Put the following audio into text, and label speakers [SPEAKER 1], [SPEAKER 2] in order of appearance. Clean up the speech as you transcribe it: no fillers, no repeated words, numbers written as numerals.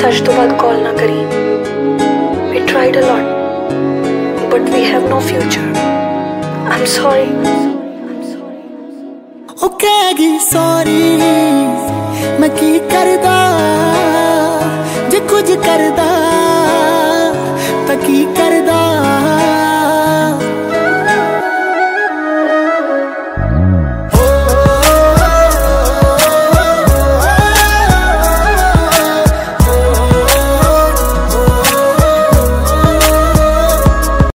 [SPEAKER 1] आज तो बाद कॉल ना करी। We tried a lot, but we have no future. I'm sorry.
[SPEAKER 2] ओ कहेगी सॉरी मैं की करदा जे कुछ करदा तां की करदा।